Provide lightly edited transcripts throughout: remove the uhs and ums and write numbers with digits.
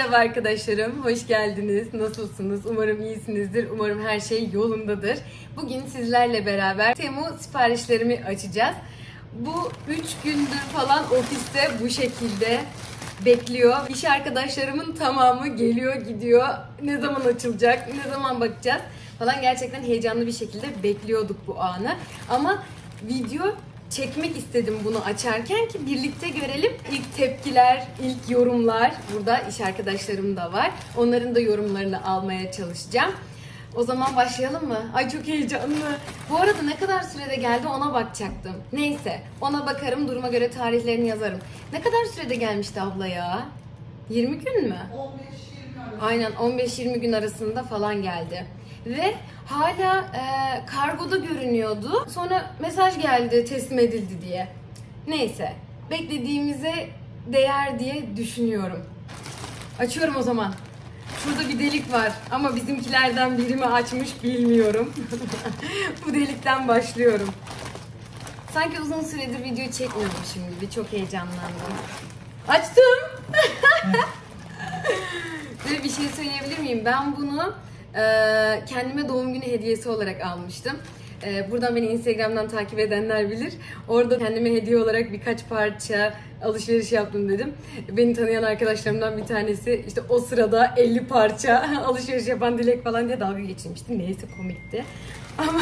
Merhaba arkadaşlarım, hoş geldiniz. Nasılsınız? Umarım iyisinizdir. Umarım her şey yolundadır. Bugün sizlerle beraber Temu siparişlerimi açacağız. Bu 3 gündür falan ofiste bu şekilde bekliyor. İş arkadaşlarımın tamamı geliyor gidiyor. Ne zaman açılacak, ne zaman bakacağız falan, gerçekten heyecanlı bir şekilde bekliyorduk bu anı. Ama video çekmek istedim bunu açarken ki birlikte görelim. İlk tepkiler, ilk yorumlar. Burada iş arkadaşlarım da var. Onların da yorumlarını almaya çalışacağım. O zaman başlayalım mı? Ay çok heyecanlı. Bu arada ne kadar sürede geldi ona bakacaktım. Neyse, ona bakarım, duruma göre tarihlerini yazarım. Ne kadar sürede gelmişti abla ya? 20 gün mü? 15-20 Aynen, 15-20 gün arasında falan geldi. Ve hala kargoda görünüyordu. Sonra mesaj geldi teslim edildi diye. Neyse, beklediğimize değer diye düşünüyorum. Açıyorum o zaman. Şurada bir delik var ama bizimkilerden biri mi açmış bilmiyorum. Bu delikten başlıyorum. Sanki uzun süredir video çekmiyormuşum gibi, çok heyecanlandım. Açtım. Ve bir şey söyleyebilir miyim? Ben bunu kendime doğum günü hediyesi olarak almıştım. Buradan beni Instagram'dan takip edenler bilir. Orada kendime hediye olarak birkaç parça alışveriş yaptım dedim. Beni tanıyan arkadaşlarımdan bir tanesi işte o sırada 50 parça alışveriş yapan Dilek falan diye dalga geçirmişti. Neyse, komikti. Ama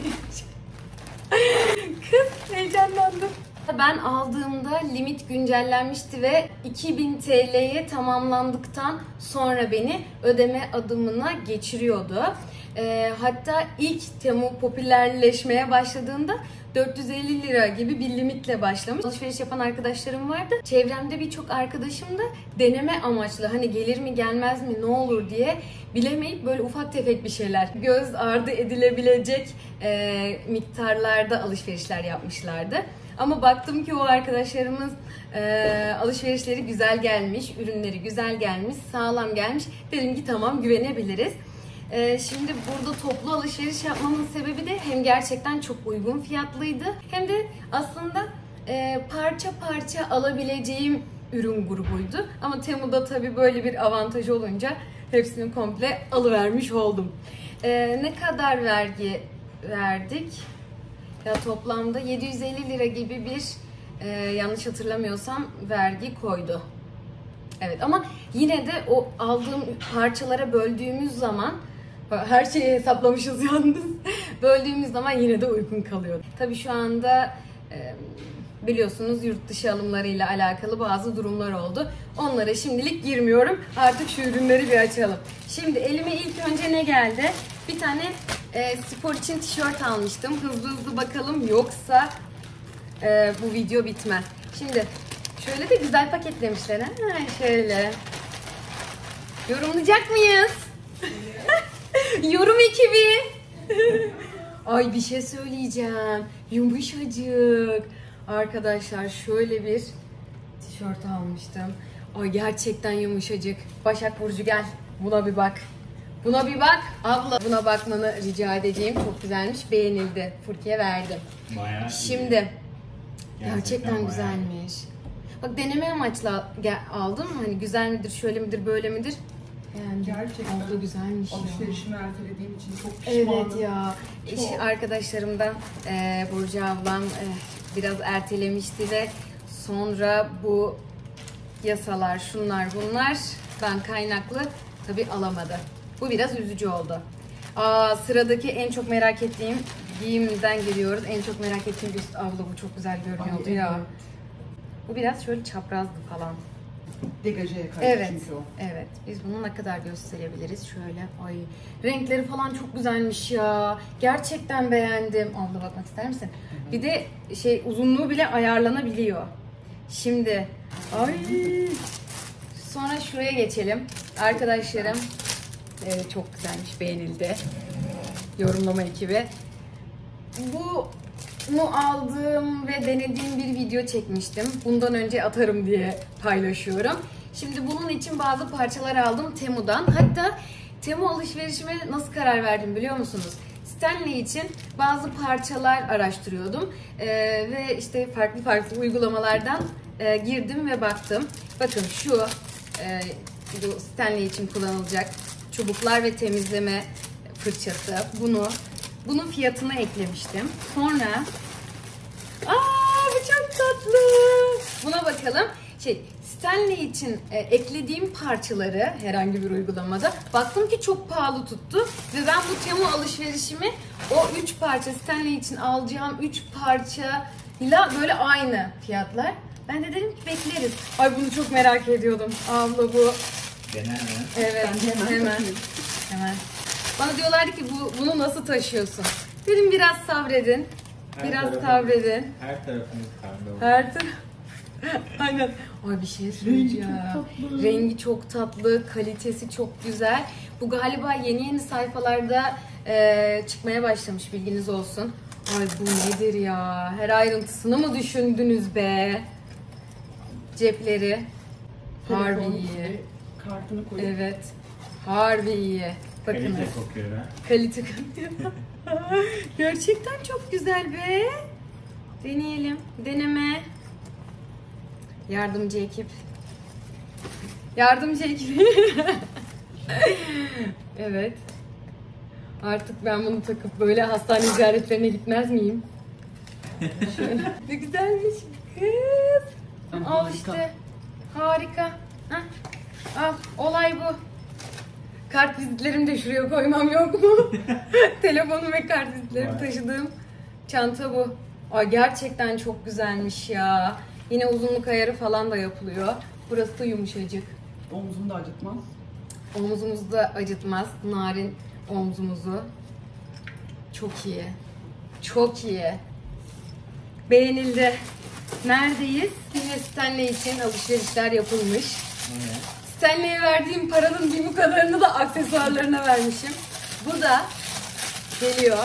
kız, heyecanlandım. Ben aldığımda limit güncellenmişti ve 2000 TL'ye tamamlandıktan sonra beni ödeme adımına geçiriyordu. Hatta ilk Temu popülerleşmeye başladığında 450 lira gibi bir limitle başlamış. Alışveriş yapan arkadaşlarım vardı. Çevremde birçok arkadaşım da deneme amaçlı, hani gelir mi gelmez mi ne olur diye bilemeyip böyle ufak tefek bir şeyler, göz ardı edilebilecek miktarlarda alışverişler yapmışlardı. Ama baktım ki o arkadaşlarımız alışverişleri güzel gelmiş, ürünleri güzel gelmiş, sağlam gelmiş. Dedim ki tamam, güvenebiliriz. Şimdi burada toplu alışveriş yapmamın sebebi de hem gerçekten çok uygun fiyatlıydı, hem de aslında parça parça alabileceğim ürün grubuydu. Ama Temu'da tabii böyle bir avantaj olunca hepsini komple alıvermiş oldum. Ne kadar vergi verdik? Ya toplamda 750 lira gibi bir yanlış hatırlamıyorsam vergi koydu. Evet, ama yine de o aldığım parçalara böldüğümüz zaman, her şeyi hesaplamışız yalnız, böldüğümüz zaman yine de uygun kalıyor. Tabii şu anda biliyorsunuz yurt dışı alımlarıyla alakalı bazı durumlar oldu. Onlara şimdilik girmiyorum. Artık şu ürünleri bir açalım. Şimdi elime ilk önce ne geldi? Bir tane spor için tişört almıştım. Hızlı hızlı bakalım, yoksa bu video bitmez. Şimdi şöyle de güzel paketlemişler. Ha, şöyle. Yorumlayacak mıyız? Yorum ekibi. Ay, bir şey söyleyeceğim. Yumuşacık. Arkadaşlar şöyle bir tişört almıştım. Ay, gerçekten yumuşacık. Başak Burcu, gel. Buna bir bak. Buna bir bak. Abla, buna bakmanı rica edeceğim. Çok güzelmiş. Beğenildi. Furki'ye verdim. Bayağı şimdi gerçekten güzelmiş. Bak, deneme amaçlı aldım. Hani güzel midir, şöyle midir, böyle midir? Yani gerçekten abla güzelmiş ya. Alışverişimi ertelediğim için çok pişmanım. Evet ya. İş arkadaşlarımdan Burcu ablam biraz ertelemişti ve sonra bu yasalar, şunlar bunlardan kaynaklı tabii alamadı. Bu biraz üzücü oldu. Sıradaki en çok merak ettiğim giyimden geliyoruz. En çok merak ettiğim üst, abla bu çok güzel görünüyordu ya. Evet. Bu biraz şöyle çaprazdı falan. Degajeye kaydı Evet. çünkü o. Evet. Biz bunu ne kadar gösterebiliriz? Şöyle. Ay. Renkleri falan çok güzelmiş ya. Gerçekten beğendim. Abla, bakmak ister misin? Hı hı. Bir de uzunluğu bile ayarlanabiliyor. Şimdi. Ay. Sonra şuraya geçelim. Arkadaşlarım. Evet, çok güzelmiş. Beğenildi. Yorumlama ekibi. Bunu aldığım ve denediğim bir video çekmiştim. Bundan önce atarım diye paylaşıyorum. Şimdi bunun için bazı parçalar aldım Temu'dan. Hatta Temu alışverişime nasıl karar verdim biliyor musunuz? Stanley için bazı parçalar araştırıyordum. Ve işte farklı uygulamalardan girdim ve baktım. Bakın şu Bu Stanley için kullanılacak çubuklar ve temizleme fırçası. Bunun fiyatını eklemiştim. Sonra bu çok tatlı. Buna bakalım. Stanley için eklediğim parçaları herhangi bir uygulamada baktım ki çok pahalı tuttu ve ben bu Temu alışverişimi o 3 parça Stanley için alacağım 3 parçayla böyle aynı fiyatlar. Ben de dedim ki bekleriz. Ay bunu çok merak ediyordum. Abla bu. Dene mi? Evet, Ben hemen. Bana diyorlardı ki bunu nasıl taşıyorsun? Dedim biraz sabredin. Biraz sabredin. Her tarafımız karlı oldu. Her taraf. Aynen. Ay bir şey söyleyeceğim. Rengi çok tatlı, kalitesi çok güzel. Bu galiba yeni sayfalarda çıkmaya başlamış, bilginiz olsun. Ay bu nedir ya? Her ayrıntısını mı düşündünüz be? Cepleri. Harbi iyi. Kartını koyup. Evet. Harbi iyi. Bakınız. Kalite kokuyor ha. Kalite kokuyor. Gerçekten çok güzel be. Deneyelim. Deneme. Yardımcı ekip. Yardımcı ekip. Evet. Artık ben bunu takıp böyle hastane ziyaretlerine gitmez miyim? Şöyle. Ne güzelmiş kız. Al Harika. işte. Harika. Hah. Al. Olay bu. Kart vizitlerimi de şuraya koymam yok mu? Telefonu ve kart vizitlerimi Vay. taşıdığım çanta bu. Ay gerçekten çok güzelmiş ya. Yine uzunluk ayarı falan da yapılıyor. Burası da yumuşacık. Omzunu da acıtmaz. Omzumuzu da acıtmaz. Narin omzumuzu. Çok iyi. Çok iyi. Beğenildi. Neredeyiz? Yine Stanley için alışverişler yapılmış. Evet. Stanley'e verdiğim paranın bir bu kadarını da aksesuarlarına vermişim. Bu da geliyor.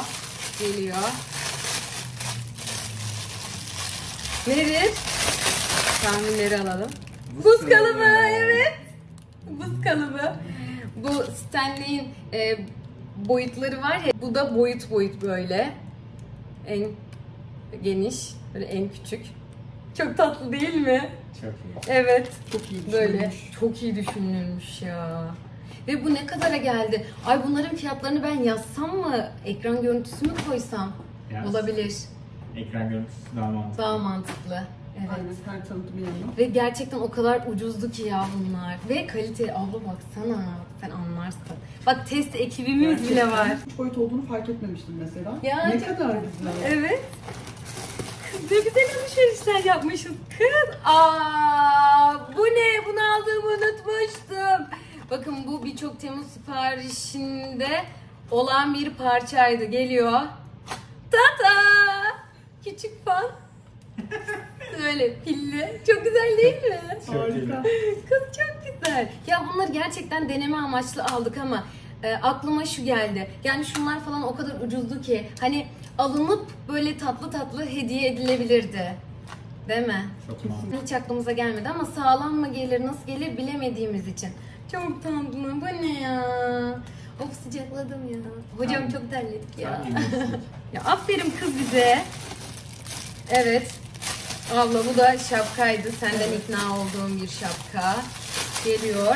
Nedir? Tahminleri alalım. Buz kalıbı, evet. Buz kalıbı. Bu Stanley'in boyutları var ya, bu da boyut böyle. En geniş, böyle en küçük. Çok tatlı değil mi? Çok iyi. Evet. Çok iyi Böyle düşünülmüş. çok iyi düşünülmüş ya. Ve bu ne kadara geldi? Ay bunların fiyatlarını ben yazsam mı? Ekran görüntüsü mü koysam? Yaz. Olabilir. Ekran görüntüsü daha mantıklı. Daha mantıklı. Evet. Aynen, her tanıtımı yanına. Ve gerçekten o kadar ucuzdu ki ya bunlar. Ve kaliteli. Abla baksana. Sen anlarsın. Bak test ekibimiz bile var. 3 boyut olduğunu fark etmemiştim mesela. Ya, ne çok kadar güzel. Evet. Kız ne güzel alışverişler yapmışız. Kız bu ne? Bunu aldığımı unutmuştum. Bakın bu birçok Temmuz siparişinde olan bir parçaydı. Geliyor. Tata! Küçük fan. Böyle pilli. Çok güzel değil mi? Çok iyi. Harika. Kız çok güzel. Ya bunları gerçekten deneme amaçlı aldık ama aklıma şu geldi. Yani şunlar falan o kadar ucuzdu ki hani alınıp böyle tatlı tatlı hediye edilebilirdi. Değil mi? Çok mantıklı. Hiç aklımıza gelmedi ama sağlam mı gelir, nasıl gelir bilemediğimiz için. Çok tatlı. Bu ne ya? Of sıcakladım ya. Hocam Tam- çok terledik ya. Tam bilmişsin. Ya aferin kız bize. Evet. Abla bu da şapkaydı. Senden ikna olduğum bir şapka. Geliyor.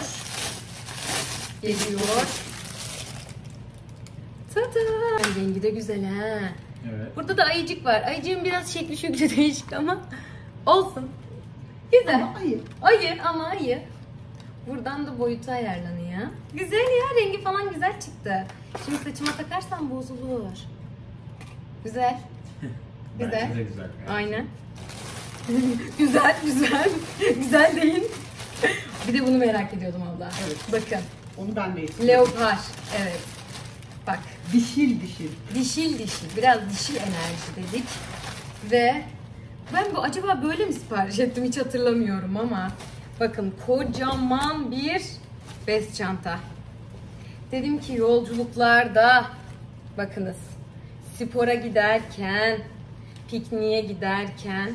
Tada! Rengi de güzel ha. Evet. Burada da ayıcık var. Ayıcığın biraz şekli şükri değişik ama olsun. Güzel. Ama hayır. Ayı ama ayı. Buradan da boyutu ayarlanıyor. Güzel ya, rengi falan güzel çıktı. Şimdi saçıma takarsam bozulur. Güzel. Güzel. Bence de güzel. Aynen. Güzel. Güzel değil. Bir de bunu merak ediyordum abla. Evet. Bakın. Onu ben de istiyorum. Leopar. Evet. Bak. Dişil. Dişil. Biraz dişil enerji dedik. Ve ben bu acaba böyle mi sipariş ettim hiç hatırlamıyorum ama bakın kocaman bir bez çanta. Dedim ki yolculuklarda bakınız spora giderken, pikniğe giderken,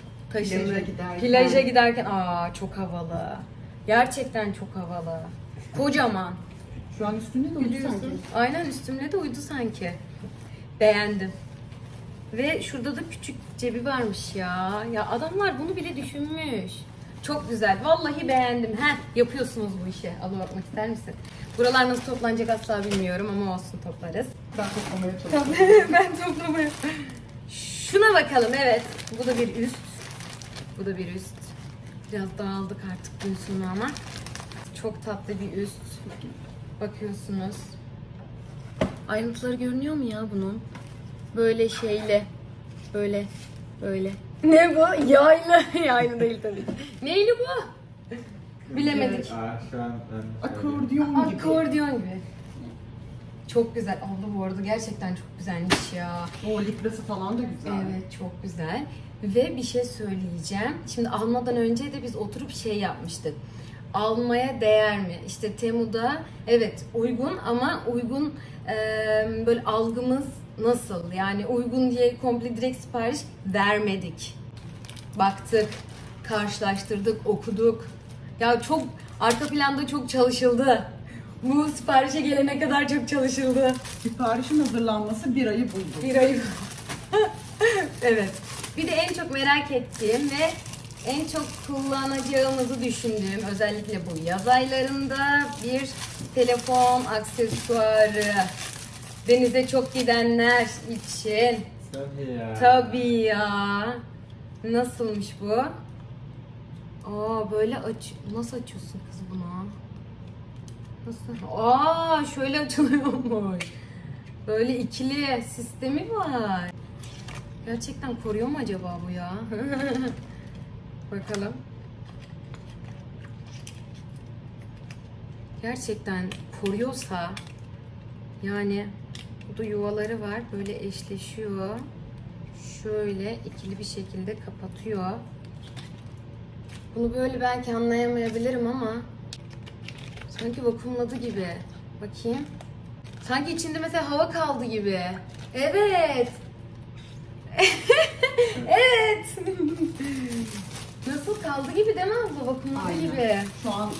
plaja giderken çok havalı. Gerçekten çok havalı. Kocaman. Şu an üstünde de uydu sanki. Aynen üstümle de uydu sanki. Beğendim. Ve şurada da küçük cebi varmış ya. Ya adamlar bunu bile düşünmüş. Çok güzel. Vallahi beğendim. Yapıyorsunuz bu işi. Al bakmak ister misin? Buralar nasıl toplanacak asla bilmiyorum ama olsun, toplarız. Ben toplamaya çalışıyorum. Ben toplamaya. Şuna bakalım, evet. Bu da bir üst. Bu da bir üst. Biraz dağıldık artık gün sonu ama. Çok tatlı bir üst. Bakıyorsunuz. Ayrıntıları görünüyor mu ya bunun? Böyle şeyle. Böyle. Ne bu? Yaylı. Yaylı değil tabii. Neyli bu? Bilemedik. Şu an Akordiyon gibi. Akordiyon gibi. Çok güzel oldu bu arada. Gerçekten çok güzelmiş ya. O lipresi falan da güzel. Evet, çok güzel. Ve bir şey söyleyeceğim. Şimdi almadan önce de biz oturup şey yapmıştık. Almaya değer mi? İşte Temu'da evet uygun ama uygun böyle algımız nasıl? Yani uygun diye komple direkt sipariş vermedik. Baktık, karşılaştırdık, okuduk. Ya çok arka planda çok çalışıldı. Bu siparişe gelene kadar çok çalışıldı. Siparişin hazırlanması bir ayı buldu. Bir ay. Evet. Bir de en çok merak ettiğim ve en çok kullanacağımızı düşündüğüm, özellikle bu yaz aylarında bir telefon aksesuarı. Denize çok gidenler için. Tabii ya. Tabii ya. Nasılmış bu? Böyle nasıl açıyorsun kız bunu? Nasıl? Şöyle açılıyormuş. Böyle ikili sistemi var. Gerçekten koruyor mu acaba bu ya? Bakalım. Gerçekten koruyorsa, yani burada yuvaları var. Böyle eşleşiyor. Şöyle ikili bir şekilde kapatıyor. Bunu böyle belki anlayamayabilirim ama sanki vakumladı gibi. Bakayım. Sanki içinde mesela hava kaldı gibi. Evet. Evet. Nasıl kaldı gibi değil mi abla? Vakumladı Aynen. gibi. Şu an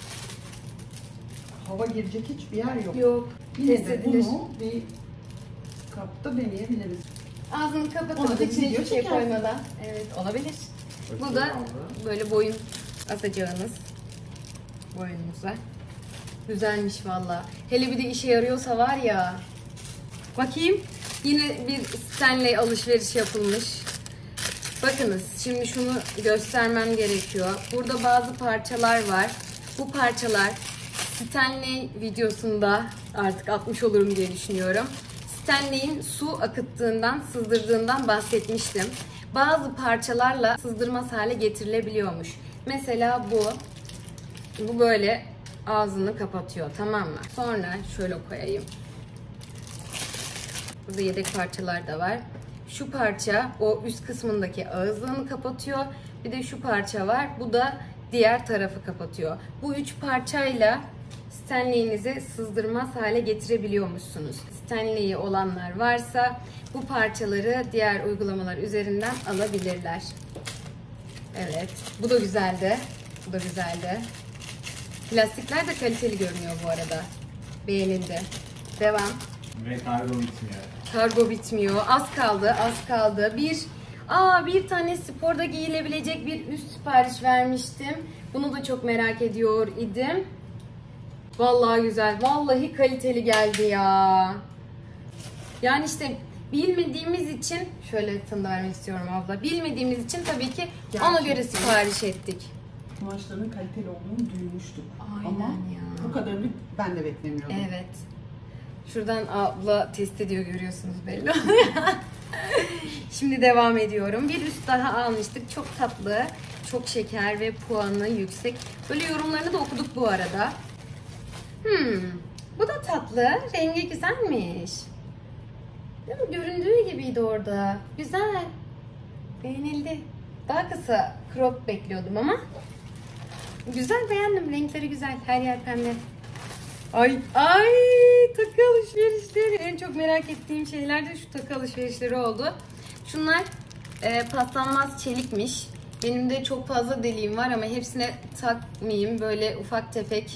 hava girecek hiçbir yer yok. Yok. Yine Test de edilir. bunu bir kapta deneyebiliriz. Ağzını Ona kapatıp da içine video hiçbir şey çekersin. koymadan. Evet, olabilir. Bu Bakayım da abla. böyle boyun asacağınız boyununuza. Güzelmiş valla. Hele bir de işe yarıyorsa var ya. Bakayım. Yine bir Stanley alışveriş yapılmış. Bakınız şimdi şunu göstermem gerekiyor. Burada bazı parçalar var. Bu parçalar Stanley videosunda artık atmış olurum diye düşünüyorum. Stanley'in su akıttığından, sızdırdığından bahsetmiştim. Bazı parçalarla sızdırmaz hale getirilebiliyormuş. Mesela bu böyle ağzını kapatıyor, tamam mı? Sonra şöyle koyayım. Burada yedek parçalar da var. Şu parça o üst kısmındaki ağızlığını kapatıyor. Bir de şu parça var. Bu da diğer tarafı kapatıyor. Bu üç parçayla Stanley'inizi sızdırmaz hale getirebiliyormuşsunuz. Stanley'i olanlar varsa bu parçaları diğer uygulamalar üzerinden alabilirler. Evet. Bu da güzeldi. Bu da güzeldi. Plastikler de kaliteli görünüyor bu arada. Beğenildi. Devam. Ve kargo bitmiyor. Kargo bitmiyor. Az kaldı, az kaldı. Bir tane sporda giyilebilecek bir üst sipariş vermiştim. Bunu da çok merak ediyor idim. Vallahi güzel. Vallahi kaliteli geldi ya. Yani işte bilmediğimiz için şöyle tını vermek istiyorum abla. Bilmediğimiz için tabii ki ona göre sipariş ettik. Kumaşların kaliteli olduğunu duymuştuk. Aynen Ama ya. bu kadarını ben de beklemiyordum. Evet. Şuradan abla test ediyor, görüyorsunuz belli. Şimdi devam ediyorum. Bir üst daha almıştık. Çok tatlı, çok şeker ve puanı yüksek. Böyle yorumlarını da okuduk bu arada. Bu da tatlı. Rengi güzelmiş. Değil mi? Göründüğü gibiydi orada. Güzel. Beğenildi. Daha kısa crop bekliyordum ama. Güzel, beğendim. Renkleri güzel. Her yer pembe. Ay takı alışverişleri. En çok merak ettiğim şeyler de şu takı alışverişleri oldu. Şunlar paslanmaz çelikmiş. Benim de çok fazla deliğim var ama hepsine takmayayım. Böyle ufak tefek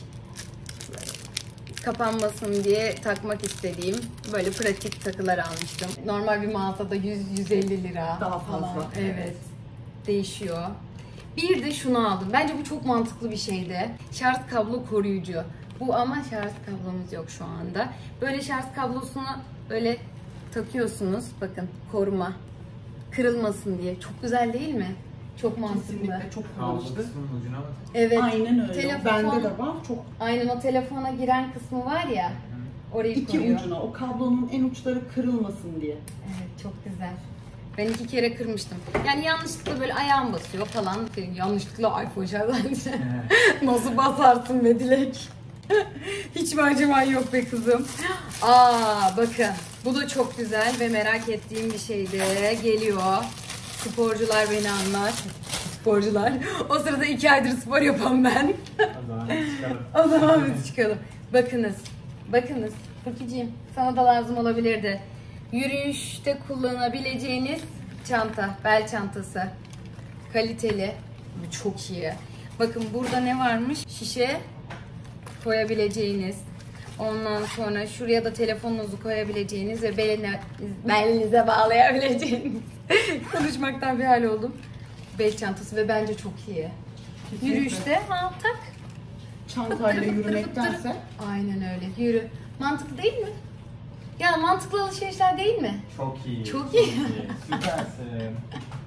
kapanmasın diye takmak istediğim böyle pratik takılar almıştım. Normal bir mağazada 100-150 lira Daha falan. fazla. Evet. Değişiyor. Bir de şunu aldım. Bence bu çok mantıklı bir şeydi. Şarj kablo koruyucu. Bu ama şarj kablomuz yok şu anda. Böyle şarj kablosunu böyle takıyorsunuz. Bakın koruma. Kırılmasın diye. Çok güzel değil mi? Çok mantıklı. Kesinlikle çok kullanışlı. Kısmının ucuna bak. Evet. Aynen öyle. Telefon- Bende de var. Çok Aynen o telefona giren kısmı var ya. Orayı iki koruyor. ucuna. O kablonun en uçları kırılmasın diye. Evet, çok güzel. Ben 2 kere kırmıştım. Yani yanlışlıkla böyle ayağım basıyor falan. Yanlışlıkla iPhone şarjı. Nasıl basarsın be Dilek? Hiç mi acıman yok be kızım? Aa bakın. Bu da çok güzel ve merak ettiğim bir şey de geliyor. Sporcular beni anlar. Sporcular. O sırada 2 aydır spor yapan ben. O zaman çıkalım. O zaman biz çıkalım. Bakınız. Bakınız. Bakıcığım sana da lazım olabilirdi. Yürüyüşte kullanabileceğiniz çanta. Bel çantası. Kaliteli. Bu çok iyi. Bakın burada ne varmış? Şişe koyabileceğiniz. Ondan sonra şuraya da telefonunuzu koyabileceğiniz ve belinize bağlayabileceğiniz. Konuşmaktan bir hal oldum. Bel çantası ve bence çok iyi. Kesinlikle. Yürüyüşte tak. Çantayla yürümektense Aynen öyle. Yürü. Mantıklı değil mi? Ya mantıklı alışverişler değil mi? Çok iyi. Çok iyi. Süpersin.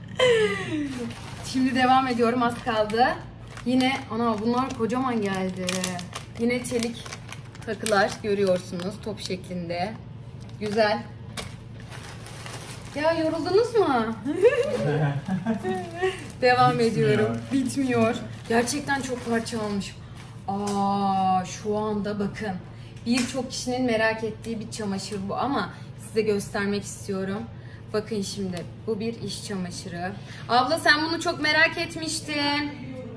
Şimdi devam ediyorum, az kaldı. Yine ana bunlar kocaman geldi. Yine çelik takılar görüyorsunuz top şeklinde. Güzel. Ya yoruldunuz mu? Devam Bitmiyor. ediyorum. Bitmiyor. Gerçekten çok parça almışım. Aa şu anda bakın. Birçok kişinin merak ettiği bir çamaşır bu ama size göstermek istiyorum. Bakın şimdi bu bir iş çamaşırı. Abla sen bunu çok merak etmiştin.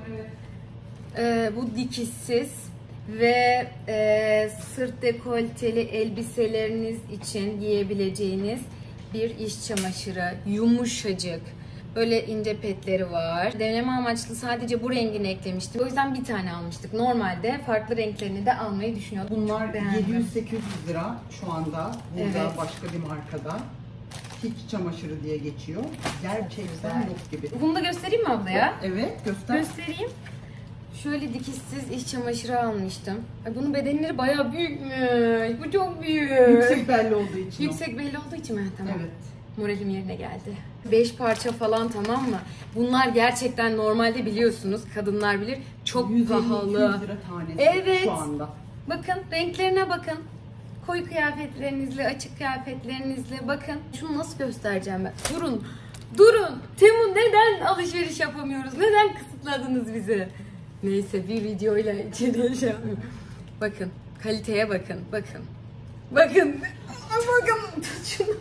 Bu dikişsiz ve sırt dekolteli elbiseleriniz için giyebileceğiniz bir iş çamaşırı. Yumuşacık. Böyle ince petleri var. Deneme amaçlı sadece bu rengini eklemiştik. O yüzden bir tane almıştık. Normalde farklı renklerini de almayı düşünüyorduk. bunlar Beğendim. 700-800 lira şu anda. Burada Evet. başka bir markada. Hiç çamaşırı diye geçiyor. Gerçekten Güzel. yok gibi. Bunu da göstereyim mi abla ya? Evet göster. Göstereyim. Şöyle dikişsiz iş çamaşırı almıştım. Ay bunun bedenleri bayağı büyükmüş. Bu çok büyük. Yüksek belli olduğu için. o. Yüksek belli olduğu için mi? Tamam. Evet. Moralim yerine geldi. 5 parça falan, tamam mı? Bunlar gerçekten normalde biliyorsunuz, kadınlar bilir, çok 150-200 pahalı. lira tanesi Evet. şu anda. Bakın renklerine bakın. Koyu kıyafetlerinizle, açık kıyafetlerinizle bakın. Şunu nasıl göstereceğim ben? Durun. Durun. Temu neden alışveriş yapamıyoruz? Neden kısıtladınız bizi? Neyse bir videoyla içeriye şey yapıyorum. Bakın. Kaliteye bakın. Bakın. Bakın. Bakın. Tut şunu.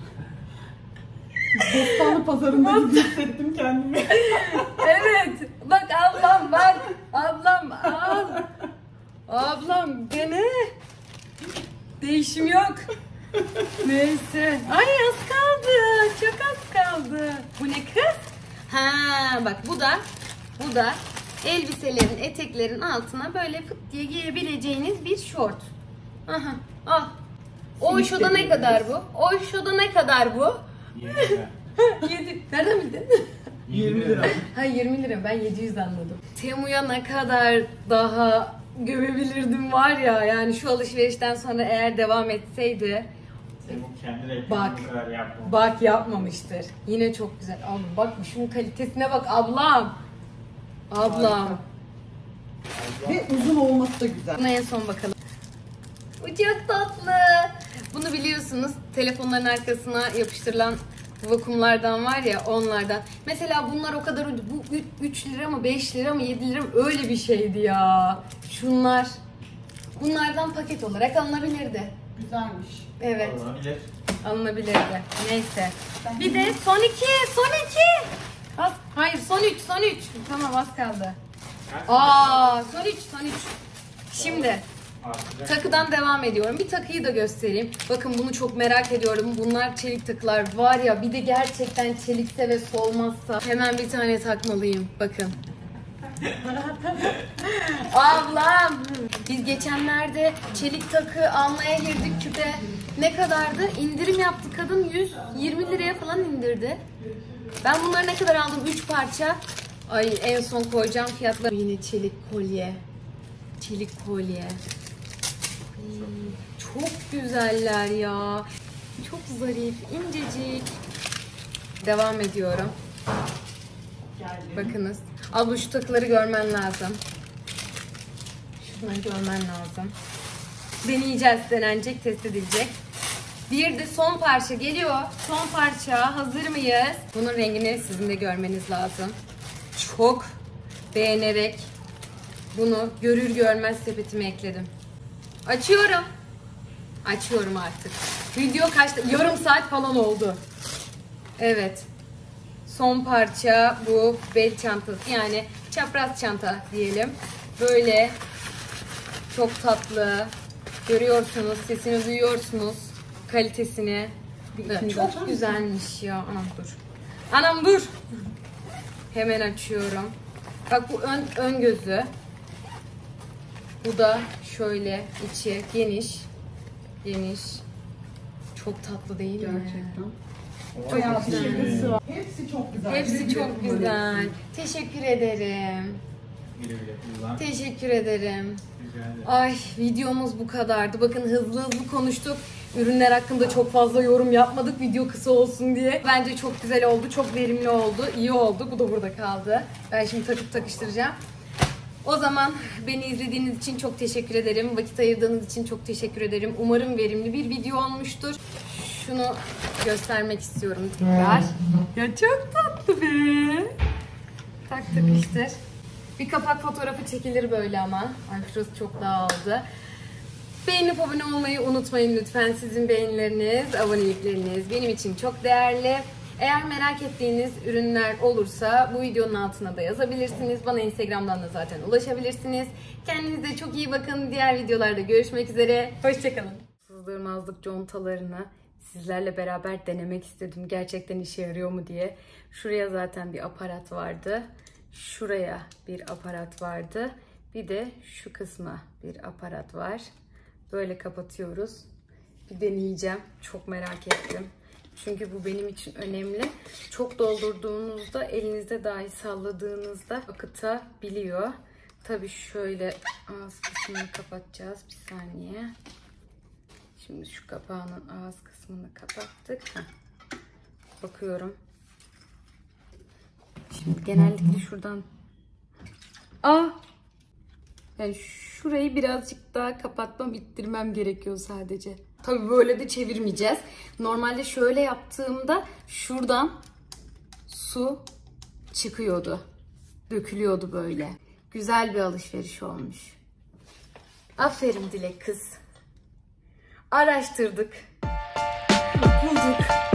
Bostanlı pazarında gibi hissettim kendimi. Evet. Bak ablam bak. Ablam al. Ablam dene. Değişim yok. Neyse. Ay az kaldı. Çok az kaldı. Bu ne kız? Ha bak bu da elbiselerin, eteklerin altına böyle fıt diye giyebileceğiniz bir şort. Aha al. Oysho'da ne kadar bu? Oysho'da ne kadar bu? 20 lira. 7. Nereden bildin? 20 lira. Ha 20 lira, ben 700 anladım. Temu'ya ne kadar daha gömebilirdim var ya, yani şu alışverişten sonra eğer devam etseydi. Sen bu kendi reklamını Bak. bu kadar yapma. Bak yapmamıştır. Yine çok güzel. Abi bak şunun kalitesine bak ablam. Ablam. Ve uzun olması da güzel. Buna en son bakalım. Bu çok tatlı. Bunu biliyorsunuz, telefonların arkasına yapıştırılan vakumlardan var ya, onlardan. Mesela bunlar o kadar ucuz. Bu 3 lira mı 5 lira mı 7 lira mı öyle bir şeydi ya. Şunlar. Bunlardan paket olarak alınabilirdi. Güzelmiş. Evet, Olabilir. alınabilirdi. Neyse. Bir de son 2. Hayır son 3. Tamam az kaldı. Son 3. Şimdi Artacak. takıdan devam ediyorum. Bir takıyı da göstereyim. Bakın bunu çok merak ediyorum. Bunlar çelik takılar var ya, bir de gerçekten çelikse ve solmazsa hemen bir tane takmalıyım. Bakın. Ablam! Biz geçenlerde çelik takı almaya girdik küpe. Ne kadardı? İndirim yaptı kadın, 120 liraya falan indirdi. Ben bunları ne kadar aldım? 3 parça. Ay en son koyacağım fiyatlar. Yine çelik kolye. Çelik kolye. Ay, çok güzeller ya. Çok zarif, incecik. Devam ediyorum. Bakınız. Abla şu takıları görmen lazım. Şunları görmen lazım. Deneyeceğiz, denenecek, test edilecek. Bir de son parça geliyor. Son parça. Hazır mıyız? Bunun rengini sizin de görmeniz lazım. Çok beğenerek bunu görür görmez sepetime ekledim. Açıyorum. Açıyorum artık. Video kaçta? Yarım saat falan oldu. Evet. Son parça bu bel çantası. Yani çapraz çanta diyelim. Böyle çok tatlı. Görüyorsunuz, sesini duyuyorsunuz. Kalitesini. Evet, çok güzelmiş ya. Anam dur. Anam dur. Hemen açıyorum. Bak bu ön gözü. Bu da şöyle içi geniş. Geniş. Çok tatlı değil mi? Gerçekten. Çok Şırgısı var. Hepsi çok güzel. Hepsi çok güzel. Teşekkür ederim. Güle güle kullan. Teşekkür ederim. Rica ederim. Ay videomuz bu kadardı. Bakın hızlı hızlı konuştuk. Ürünler hakkında çok fazla yorum yapmadık video kısa olsun diye. Bence çok güzel oldu, çok verimli oldu, iyi oldu. Bu da burada kaldı. Ben şimdi takıp takıştıracağım. O zaman beni izlediğiniz için çok teşekkür ederim. Vakit ayırdığınız için çok teşekkür ederim. Umarım verimli bir video olmuştur. Şunu göstermek istiyorum tekrar. Ya çok tatlı be. Tak takıştır. Bir kapak fotoğrafı çekilir böyle ama. Ay şurası çok dağıldı. Beğenip abone olmayı unutmayın lütfen. Sizin beğenileriniz, abonelikleriniz benim için çok değerli. Eğer merak ettiğiniz ürünler olursa bu videonun altına da yazabilirsiniz. Bana Instagram'dan da zaten ulaşabilirsiniz. Kendinize çok iyi bakın. Diğer videolarda görüşmek üzere. Hoşçakalın. Sızdırmazlık contalarını sizlerle beraber denemek istedim. Gerçekten işe yarıyor mu diye. Şuraya zaten bir aparat vardı. Şuraya bir aparat vardı. Bir de şu kısma bir aparat var. Böyle kapatıyoruz. Bir deneyeceğim. Çok merak ettim. Çünkü bu benim için önemli. Çok doldurduğunuzda elinizde dahi salladığınızda akıtabiliyor. Tabii şöyle ağız kısmını kapatacağız. Bir saniye. Şimdi şu kapağının ağız kısmını kapattık. Bakıyorum. Şimdi genellikle şuradan yani şurayı birazcık daha kapatmam, ittirmem gerekiyor sadece. Tabii böyle de çevirmeyeceğiz. Normalde şöyle yaptığımda şuradan su çıkıyordu. Dökülüyordu böyle. Güzel bir alışveriş olmuş. Aferin Dilek kız. Araştırdık. Bulduk.